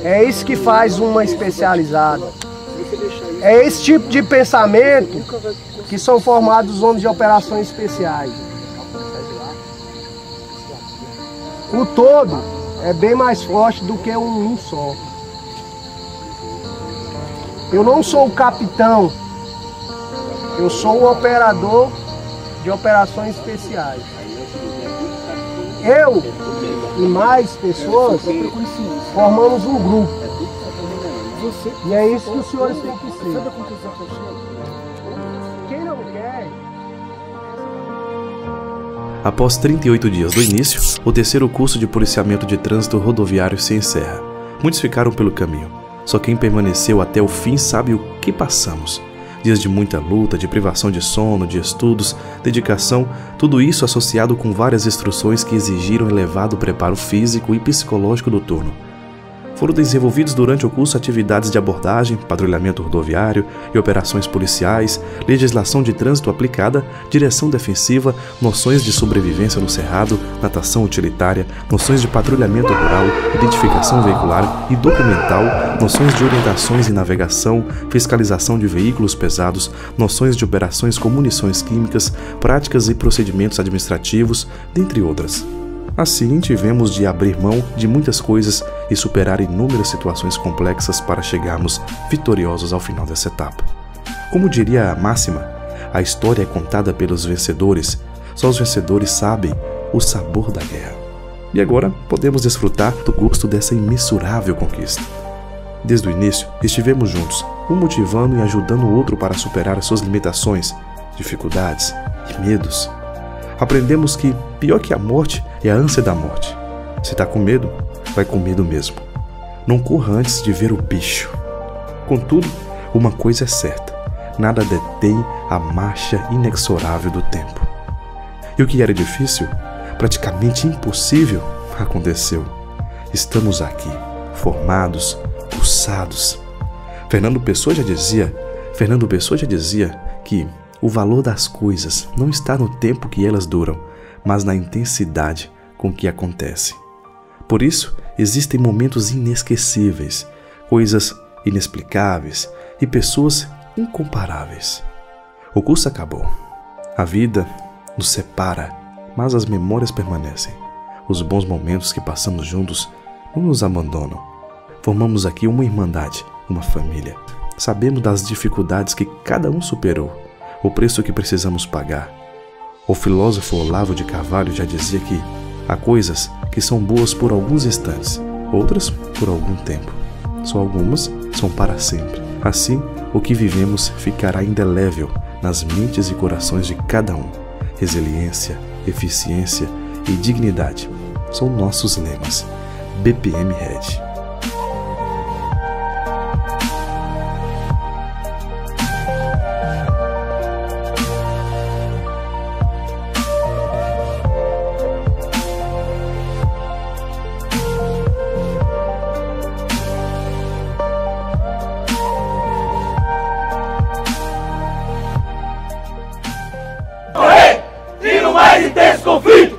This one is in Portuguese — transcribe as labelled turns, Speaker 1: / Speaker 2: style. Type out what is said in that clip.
Speaker 1: É isso que faz uma especializada. É esse tipo de pensamento que são formados os homens de operações especiais. O todo é bem mais forte do que um só. Eu não sou o capitão, eu sou o operador de operações especiais. Eu e mais pessoas formamos um grupo. E é isso que os senhores têm que ser. Quem não quer...
Speaker 2: Após 38 dias do início, o terceiro curso de policiamento de trânsito rodoviário se encerra. Muitos ficaram pelo caminho. Só quem permaneceu até o fim sabe o que passamos. Dias de muita luta, de privação de sono, de estudos, dedicação, tudo isso associado com várias instruções que exigiram elevado preparo físico e psicológico do turno. Foram desenvolvidos durante o curso atividades de abordagem, patrulhamento rodoviário e operações policiais, legislação de trânsito aplicada, direção defensiva, noções de sobrevivência no cerrado, natação utilitária, noções de patrulhamento rural, identificação veicular e documental, noções de orientações e navegação, fiscalização de veículos pesados, noções de operações com munições químicas, práticas e procedimentos administrativos, dentre outras. Assim, tivemos de abrir mão de muitas coisas e superar inúmeras situações complexas para chegarmos vitoriosos ao final dessa etapa. Como diria a máxima, a história é contada pelos vencedores, só os vencedores sabem o sabor da guerra. E agora podemos desfrutar do gosto dessa imensurável conquista. Desde o início, estivemos juntos, um motivando e ajudando o outro para superar as suas limitações, dificuldades e medos. Aprendemos que pior que a morte é a ânsia da morte. Se tá com medo, vai com medo mesmo. Não corra antes de ver o bicho. Contudo, uma coisa é certa: nada detém a marcha inexorável do tempo. E o que era difícil, praticamente impossível, aconteceu. Estamos aqui, formados, pulsados. Fernando Pessoa já dizia que o valor das coisas não está no tempo que elas duram, mas na intensidade com que acontecem. Por isso, existem momentos inesquecíveis, coisas inexplicáveis e pessoas incomparáveis. O curso acabou. A vida nos separa, mas as memórias permanecem. Os bons momentos que passamos juntos não nos abandonam. Formamos aqui uma irmandade, uma família. Sabemos das dificuldades que cada um superou, o preço que precisamos pagar. O filósofo Olavo de Carvalho já dizia que há coisas que são boas por alguns instantes, outras por algum tempo. Só algumas são para sempre. Assim, o que vivemos ficará indelével nas mentes e corações de cada um. Resiliência, eficiência e dignidade são nossos lemas. BPM Red.
Speaker 3: Mais intenso conflito!